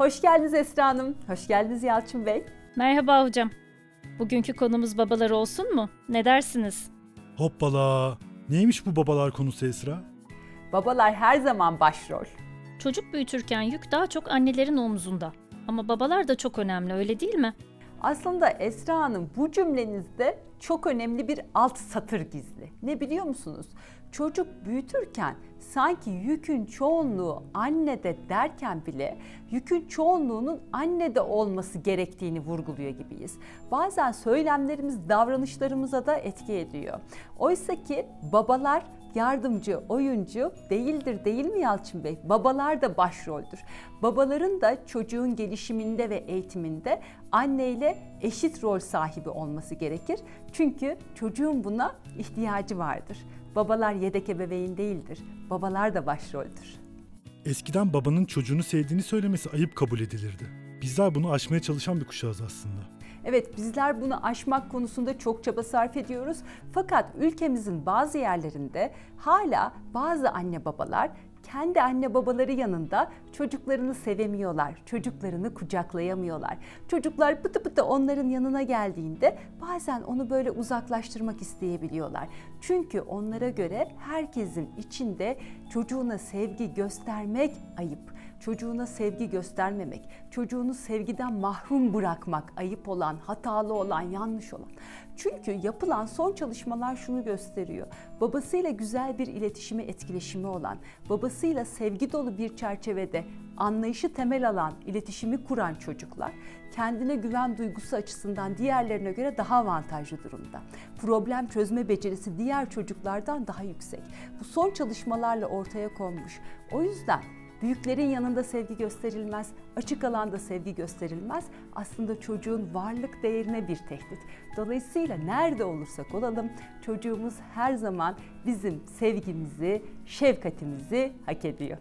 Hoş geldiniz Esra Hanım. Hoş geldiniz Yalçın Bey. Merhaba hocam. Bugünkü konumuz babalar olsun mu? Ne dersiniz? Hoppala! Neymiş bu babalar konusu Esra? Babalar her zaman başrol. Çocuk büyütürken yük daha çok annelerin omzunda. Ama babalar da çok önemli, öyle değil mi? Aslında Esra Hanım bu cümlenizde çok önemli bir alt satır gizli. Ne biliyor musunuz? Çocuk büyütürken sanki yükün çoğunluğu annede derken bile yükün çoğunluğunun annede olması gerektiğini vurguluyor gibiyiz. Bazen söylemlerimiz davranışlarımıza da etki ediyor. Oysa ki babalar yardımcı, oyuncu değildir, değil mi Yalçın Bey? Babalar da başroldür. Babaların da çocuğun gelişiminde ve eğitiminde anneyle eşit rol sahibi olması gerekir. Çünkü çocuğun buna ihtiyacı vardır. Babalar yedek ebeveyn değildir. Babalar da başroldür. Eskiden babanın çocuğunu sevdiğini söylemesi ayıp kabul edilirdi. Bizler bunu aşmaya çalışan bir kuşağız aslında. Evet, bizler bunu aşmak konusunda çok çaba sarf ediyoruz. Fakat ülkemizin bazı yerlerinde hala bazı anne babalar kendi anne babaları yanında çocuklarını sevemiyorlar, çocuklarını kucaklayamıyorlar. Çocuklar pıtı pıtı onların yanına geldiğinde bazen onu böyle uzaklaştırmak isteyebiliyorlar. Çünkü onlara göre herkesin içinde çocuğuna sevgi göstermek ayıp. Çocuğuna sevgi göstermemek, çocuğunu sevgiden mahrum bırakmak ayıp olan, hatalı olan, yanlış olan. Çünkü yapılan son çalışmalar şunu gösteriyor. Babasıyla güzel bir iletişimi, etkileşimi olan, babasıyla sevgi dolu bir çerçevede anlayışı temel alan, iletişimi kuran çocuklar kendine güven duygusu açısından diğerlerine göre daha avantajlı durumda. Problem çözme becerisi diğer çocuklardan daha yüksek. Bu son çalışmalarla ortaya konmuş. O yüzden büyüklerin yanında sevgi gösterilmez, açık alanda sevgi gösterilmez. Aslında çocuğun varlık değerine bir tehdit. Dolayısıyla nerede olursak olalım çocuğumuz her zaman bizim sevgimizi, şefkatimizi hak ediyor.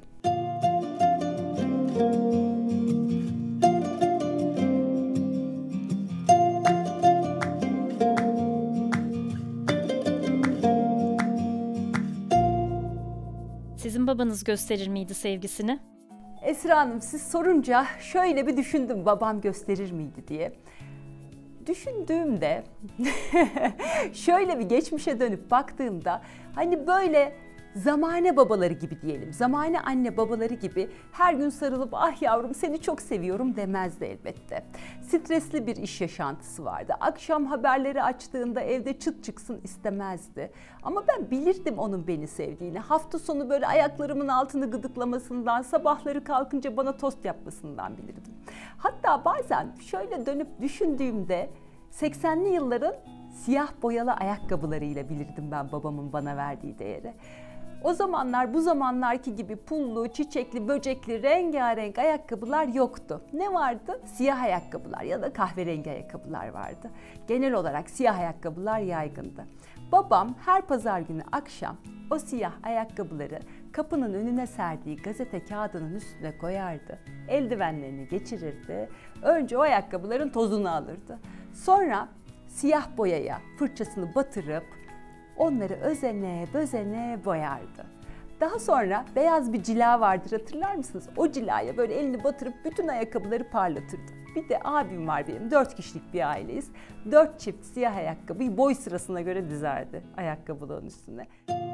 Sizin babanız gösterir miydi sevgisini? Esra Hanım, siz sorunca şöyle bir düşündüm, babam gösterir miydi diye. Düşündüğümde şöyle bir geçmişe dönüp baktığımda hani böyle zamane babaları gibi diyelim, zamane anne babaları gibi her gün sarılıp ah yavrum seni çok seviyorum demezdi elbette. Stresli bir iş yaşantısı vardı. Akşam haberleri açtığında evde çıt çıksın istemezdi. Ama ben bilirdim onun beni sevdiğini. Hafta sonu böyle ayaklarımın altını gıdıklamasından, sabahları kalkınca bana tost yapmasından bilirdim. Hatta bazen şöyle dönüp düşündüğümde 80'li yılların siyah boyalı ayakkabılarıyla bilirdim ben babamın bana verdiği değeri. O zamanlar bu zamanlarki gibi pullu, çiçekli, böcekli, rengarenk ayakkabılar yoktu. Ne vardı? Siyah ayakkabılar ya da kahverengi ayakkabılar vardı. Genel olarak siyah ayakkabılar yaygındı. Babam her pazar günü akşam o siyah ayakkabıları kapının önüne serdiği gazete kağıdının üstüne koyardı. Eldivenlerini geçirirdi. Önce o ayakkabıların tozunu alırdı. Sonra siyah boyaya fırçasını batırıp onları özene bözene boyardı. Daha sonra beyaz bir cila vardır, hatırlar mısınız? O cilaya böyle elini batırıp bütün ayakkabıları parlatırdı. Bir de abim var benim, 4 kişilik bir aileyiz. 4 çift siyah ayakkabıyı boy sırasına göre dizerdi ayakkabılığın üstüne.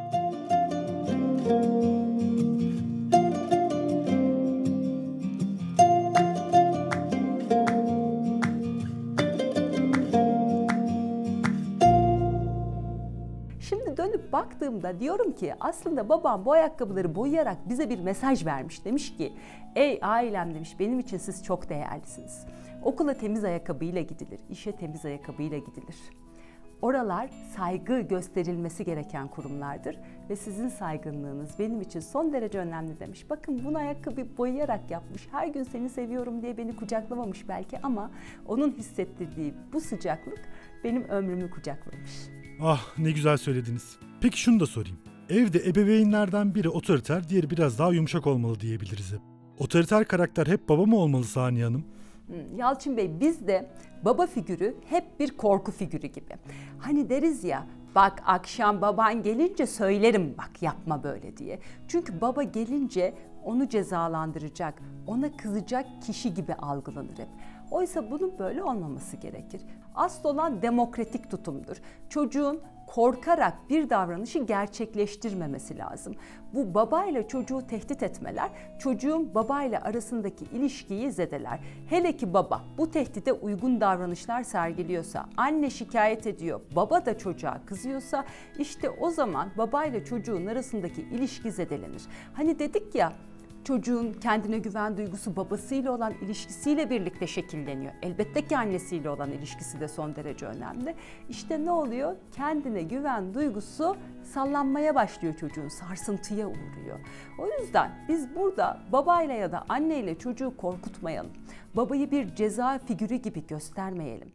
Şimdi dönüp baktığımda diyorum ki aslında babam bu ayakkabıları boyayarak bize bir mesaj vermiş. Demiş ki ey ailem demiş, benim için siz çok değerlisiniz. Okula temiz ayakkabıyla gidilir, işe temiz ayakkabıyla gidilir. Oralar saygı gösterilmesi gereken kurumlardır ve sizin saygınlığınız benim için son derece önemli demiş. Bakın bunu ayakkabıyı boyayarak yapmış. Her gün seni seviyorum diye beni kucaklamamış belki ama onun hissettirdiği bu sıcaklık benim ömrümü kucaklamış. Ah ne güzel söylediniz. Peki şunu da sorayım. Evde ebeveynlerden biri otoriter, diğeri biraz daha yumuşak olmalı diyebiliriz hep. Otoriter karakter hep baba mı olmalı Saniye Hanım? Yalçın Bey, bizde baba figürü hep bir korku figürü gibi. Hani deriz ya, bak akşam baban gelince söylerim bak yapma böyle diye. Çünkü baba gelince onu cezalandıracak, ona kızacak kişi gibi algılanır hep. Oysa bunun böyle olmaması gerekir. Asıl olan demokratik tutumdur. Çocuğun korkarak bir davranışı gerçekleştirmemesi lazım. Bu babayla çocuğu tehdit etmeler, çocuğun babayla arasındaki ilişkiyi zedeler. Hele ki baba bu tehdide uygun davranışlar sergiliyorsa, anne şikayet ediyor, baba da çocuğa kızıyorsa, işte o zaman babayla çocuğun arasındaki ilişki zedelenir. Hani dedik ya, çocuğun kendine güven duygusu babasıyla olan ilişkisiyle birlikte şekilleniyor. Elbette ki annesiyle olan ilişkisi de son derece önemli. İşte ne oluyor? Kendine güven duygusu sallanmaya başlıyor çocuğun, sarsıntıya uğruyor. O yüzden biz burada babayla ya da anneyle çocuğu korkutmayalım. Babayı bir ceza figürü gibi göstermeyelim.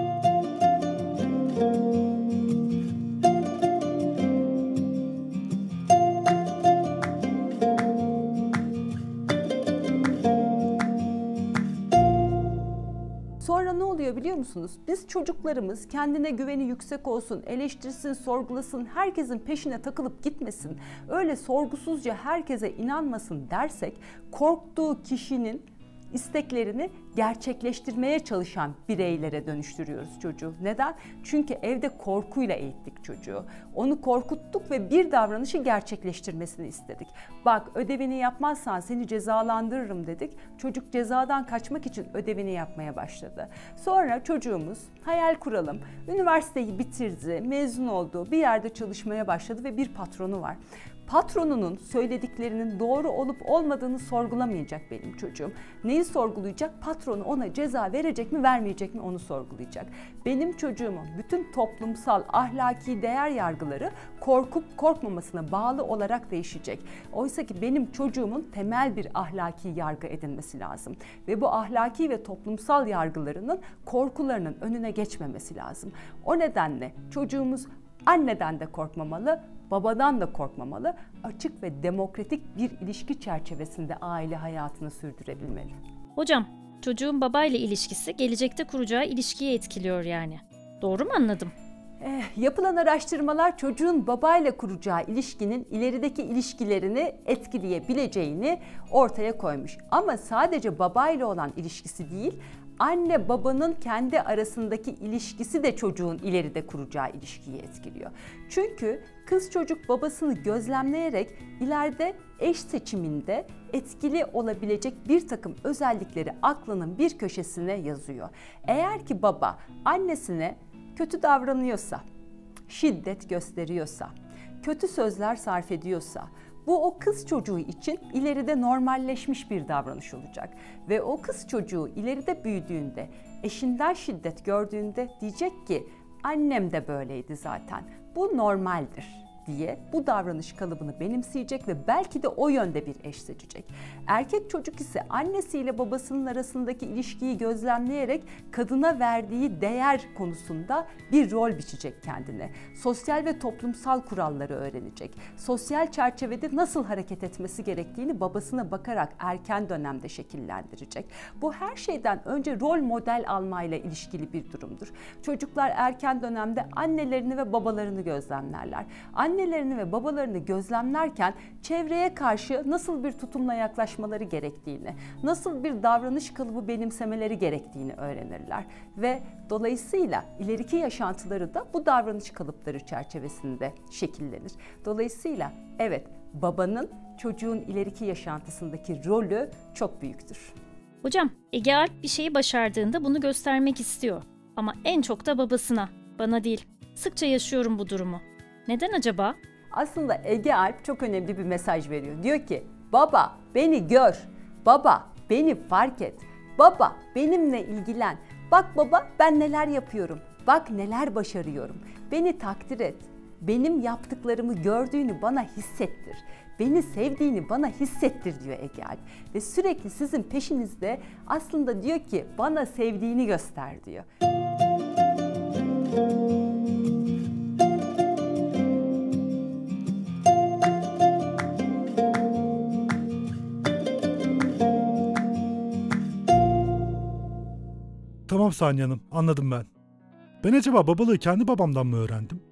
Sonra ne oluyor biliyor musunuz? Biz çocuklarımız kendine güveni yüksek olsun, eleştirsin, sorgulasın, herkesin peşine takılıp gitmesin, öyle sorgusuzca herkese inanmasın dersek, korktuğu kişinin isteklerini gerçekleştirmeye çalışan bireylere dönüştürüyoruz çocuğu. Neden? Çünkü evde korkuyla eğittik çocuğu. Onu korkuttuk ve bir davranışı gerçekleştirmesini istedik. Bak, ödevini yapmazsan seni cezalandırırım dedik. Çocuk cezadan kaçmak için ödevini yapmaya başladı. Sonra çocuğumuz hayal kuralım. Üniversiteyi bitirdi, mezun oldu, bir yerde çalışmaya başladı ve bir patronu var. Patronunun söylediklerinin doğru olup olmadığını sorgulamayacak benim çocuğum. Neyi sorgulayacak? Patronu ona ceza verecek mi, vermeyecek mi onu sorgulayacak. Benim çocuğumun bütün toplumsal ahlaki değer yargıları korkup korkmamasına bağlı olarak değişecek. Oysa ki benim çocuğumun temel bir ahlaki yargı edinmesi lazım. Ve bu ahlaki ve toplumsal yargılarının korkularının önüne geçmemesi lazım. O nedenle çocuğumuz anneden de korkmamalı, babadan da korkmamalı, açık ve demokratik bir ilişki çerçevesinde aile hayatını sürdürebilmeli. Hocam, çocuğun babayla ilişkisi gelecekte kuracağı ilişkiyi etkiliyor yani. Doğru mu anladım? Yapılan araştırmalar çocuğun babayla kuracağı ilişkinin ilerideki ilişkilerini etkileyebileceğini ortaya koymuş. Ama sadece babayla olan ilişkisi değil, anne babanın kendi arasındaki ilişkisi de çocuğun ileride kuracağı ilişkiyi etkiliyor. Çünkü kız çocuk babasını gözlemleyerek ileride eş seçiminde etkili olabilecek bir takım özellikleri aklının bir köşesine yazıyor. Eğer ki baba annesine kötü davranıyorsa, şiddet gösteriyorsa, kötü sözler sarf ediyorsa, bu o kız çocuğu için ileride normalleşmiş bir davranış olacak. Ve o kız çocuğu ileride büyüdüğünde, eşinden şiddet gördüğünde diyecek ki annem de böyleydi zaten, bu normaldir diye bu davranış kalıbını benimseyecek ve belki de o yönde bir eş seçecek. Erkek çocuk ise annesiyle babasının arasındaki ilişkiyi gözlemleyerek kadına verdiği değer konusunda bir rol biçecek kendine. Sosyal ve toplumsal kuralları öğrenecek. Sosyal çerçevede nasıl hareket etmesi gerektiğini babasına bakarak erken dönemde şekillendirecek. Bu her şeyden önce rol model almayla ilişkili bir durumdur. Çocuklar erken dönemde annelerini ve babalarını gözlemlerler. Annelerini ve babalarını gözlemlerken çevreye karşı nasıl bir tutumla yaklaşmaları gerektiğini, nasıl bir davranış kalıbı benimsemeleri gerektiğini öğrenirler. Ve dolayısıyla ileriki yaşantıları da bu davranış kalıpları çerçevesinde şekillenir. Dolayısıyla evet, babanın çocuğun ileriki yaşantısındaki rolü çok büyüktür. Hocam, Ege Alp bir şeyi başardığında bunu göstermek istiyor. Ama en çok da babasına, bana değil. Sıkça yaşıyorum bu durumu. Neden acaba? Aslında Ege Alp çok önemli bir mesaj veriyor. Diyor ki, baba beni gör, baba beni fark et, baba benimle ilgilen. Bak baba ben neler yapıyorum, bak neler başarıyorum. Beni takdir et, benim yaptıklarımı gördüğünü bana hissettir. Beni sevdiğini bana hissettir diyor Ege Alp. Ve sürekli sizin peşinizde aslında diyor ki bana sevdiğini göster diyor. Tamam Saniye Hanım, anladım ben. Ben acaba babalığı kendi babamdan mı öğrendim?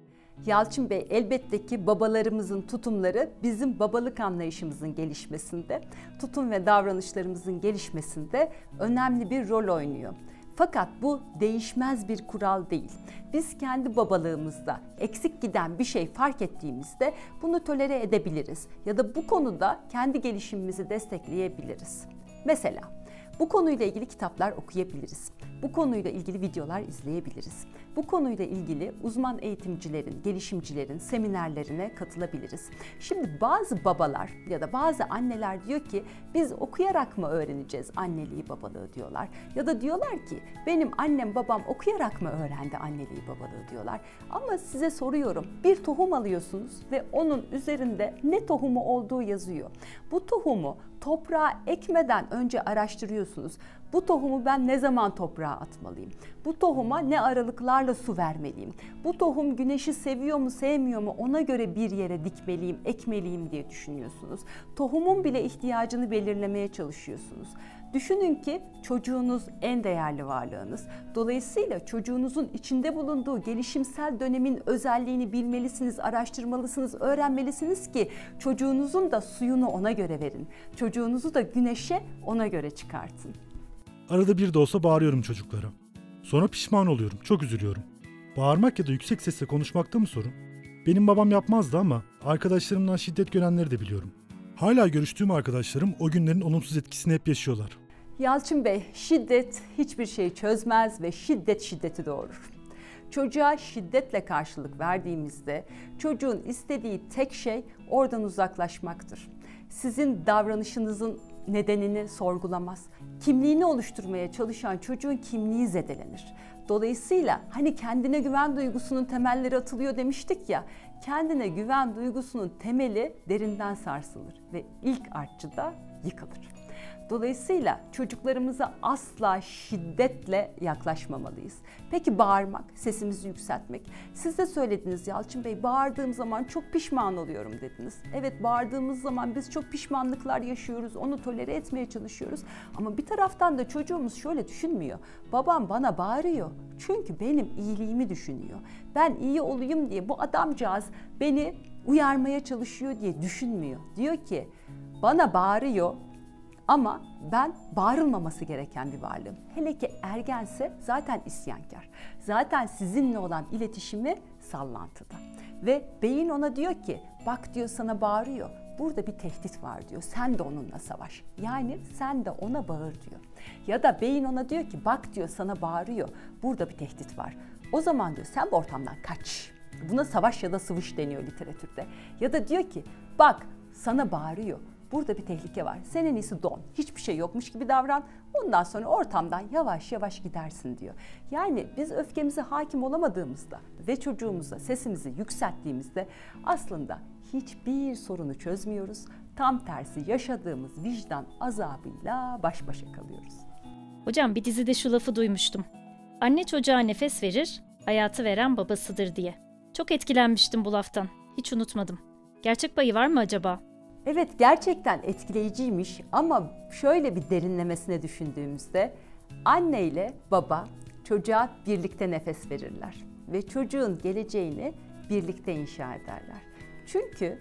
Yalçın Bey, elbette ki babalarımızın tutumları bizim babalık anlayışımızın gelişmesinde, tutum ve davranışlarımızın gelişmesinde önemli bir rol oynuyor. Fakat bu değişmez bir kural değil. Biz kendi babalığımızda eksik giden bir şey fark ettiğimizde bunu tolere edebiliriz ya da bu konuda kendi gelişimimizi destekleyebiliriz. Mesela bu konuyla ilgili kitaplar okuyabiliriz. Bu konuyla ilgili videolar izleyebiliriz. Bu konuyla ilgili uzman eğitimcilerin, gelişimcilerin seminerlerine katılabiliriz. Şimdi bazı babalar ya da bazı anneler diyor ki biz okuyarak mı öğreneceğiz anneliği babalığı diyorlar. Ya da diyorlar ki benim annem babam okuyarak mı öğrendi anneliği babalığı diyorlar. Ama size soruyorum, bir tohum alıyorsunuz ve onun üzerinde ne tohumu olduğu yazıyor. Bu tohumu toprağa ekmeden önce araştırıyorsunuz. Bu tohumu ben ne zaman toprağa atmalıyım? Bu tohuma ne aralıklarla su vermeliyim? Bu tohum güneşi seviyor mu, sevmiyor mu? Ona göre bir yere dikmeliyim, ekmeliyim diye düşünüyorsunuz. Tohumun bile ihtiyacını belirlemeye çalışıyorsunuz. Düşünün ki çocuğunuz en değerli varlığınız. Dolayısıyla çocuğunuzun içinde bulunduğu gelişimsel dönemin özelliğini bilmelisiniz, araştırmalısınız, öğrenmelisiniz ki çocuğunuzun da suyunu ona göre verin. Çocuğunuzu da güneşe ona göre çıkartın. Arada bir de olsa bağırıyorum çocuklara. Sonra pişman oluyorum, çok üzülüyorum. Bağırmak ya da yüksek sesle konuşmakta mı sorun? Benim babam yapmazdı ama arkadaşlarımdan şiddet görenleri de biliyorum. Hala görüştüğüm arkadaşlarım o günlerin olumsuz etkisini hep yaşıyorlar. Yalçın Bey, şiddet hiçbir şeyi çözmez ve şiddet şiddeti doğurur. Çocuğa şiddetle karşılık verdiğimizde çocuğun istediği tek şey oradan uzaklaşmaktır. Sizin davranışınızın nedenini sorgulamaz. Kimliğini oluşturmaya çalışan çocuğun kimliği zedelenir. Dolayısıyla hani kendine güven duygusunun temelleri atılıyor demiştik ya, kendine güven duygusunun temeli derinden sarsılır ve ilk artçıda yıkılır. Dolayısıyla çocuklarımıza asla şiddetle yaklaşmamalıyız. Peki bağırmak, sesimizi yükseltmek. Siz de söylediniz Yalçın Bey, bağırdığım zaman çok pişman oluyorum dediniz. Evet, bağırdığımız zaman biz çok pişmanlıklar yaşıyoruz, onu tolere etmeye çalışıyoruz. Ama bir taraftan da çocuğumuz şöyle düşünmüyor. Babam bana bağırıyor çünkü benim iyiliğimi düşünüyor. Ben iyi olayım diye bu adamcağız beni uyarmaya çalışıyor diye düşünmüyor. Diyor ki bana bağırıyor. Ama ben bağırılmaması gereken bir varlığım. Hele ki ergense zaten isyankar. Zaten sizinle olan iletişimi sallantıda. Ve beyin ona diyor ki bak diyor sana bağırıyor. Burada bir tehdit var diyor. Sen de onunla savaş. Yani sen de ona bağır diyor. Ya da beyin ona diyor ki bak diyor sana bağırıyor. Burada bir tehdit var. O zaman diyor sen bu ortamdan kaç. Buna savaş ya da sıvış deniyor literatürde. Ya da diyor ki bak sana bağırıyor. Burada bir tehlike var. Sen en iyisi don. Hiçbir şey yokmuş gibi davran. Ondan sonra ortamdan yavaş yavaş gidersin diyor. Yani biz öfkemize hakim olamadığımızda ve çocuğumuza sesimizi yükselttiğimizde aslında hiçbir sorunu çözmüyoruz. Tam tersi yaşadığımız vicdan azabıyla baş başa kalıyoruz. Hocam bir dizide şu lafı duymuştum. Anne çocuğa nefes verir, hayatı veren babasıdır diye. Çok etkilenmiştim bu laftan. Hiç unutmadım. Gerçek payı var mı acaba? Evet, gerçekten etkileyiciymiş ama şöyle bir derinlemesine düşündüğümüzde anne ile baba çocuğa birlikte nefes verirler ve çocuğun geleceğini birlikte inşa ederler. Çünkü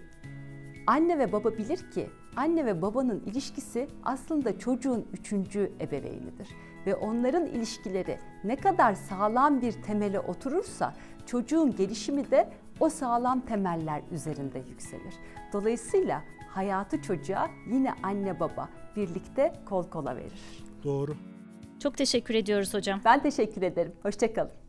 anne ve baba bilir ki anne ve babanın ilişkisi aslında çocuğun üçüncü ebeveynidir. Ve onların ilişkileri ne kadar sağlam bir temele oturursa çocuğun gelişimi de o sağlam temeller üzerinde yükselir. Dolayısıyla hayatı çocuğa yine anne baba birlikte kol kola verir. Doğru. Çok teşekkür ediyoruz hocam. Ben teşekkür ederim. Hoşça kalın.